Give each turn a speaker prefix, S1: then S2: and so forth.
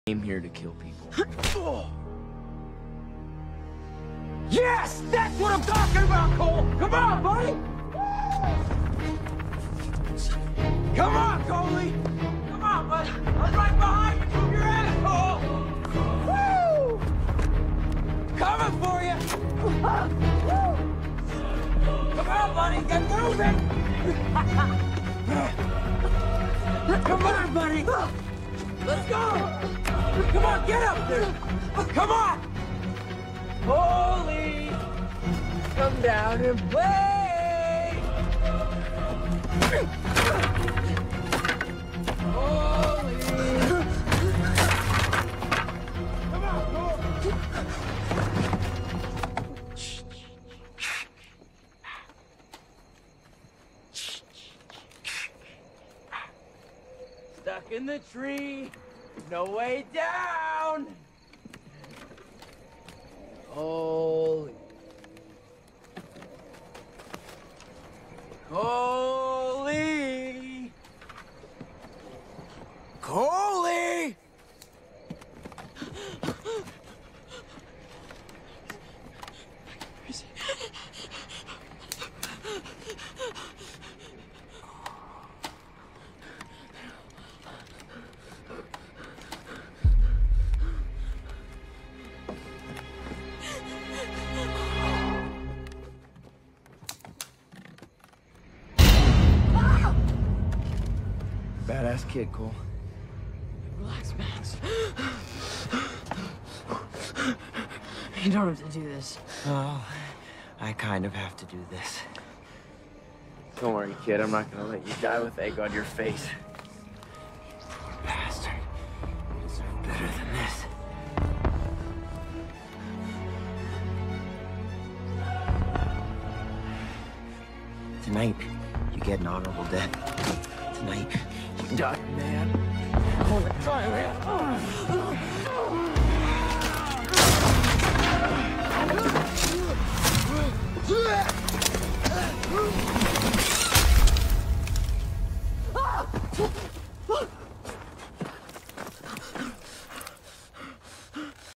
S1: came here to kill people.
S2: Yes! That's what I'm talking about, Cole! Come on, buddy! Come on, Coley! Come on, buddy! I'm right behind you! Move your ass, Cole! Woo! Coming for you! Come on, buddy! Get moving! Come on, buddy! Let's go! Come on, get up there! Come on! Holy! Come down and play! Holy! Come on, Cole! Stuck in the tree, no way down! Holy. Coley! Coley!
S1: Badass kid, Cole.
S3: Relax, Max. You don't have to do this.
S1: Oh, I kind of have to do this. Don't worry, kid. I'm not gonna let you die with egg on your face. You poor bastard. You deserve better than this. Tonight, you get an honorable death. Tonight, you die, man. All the time, man.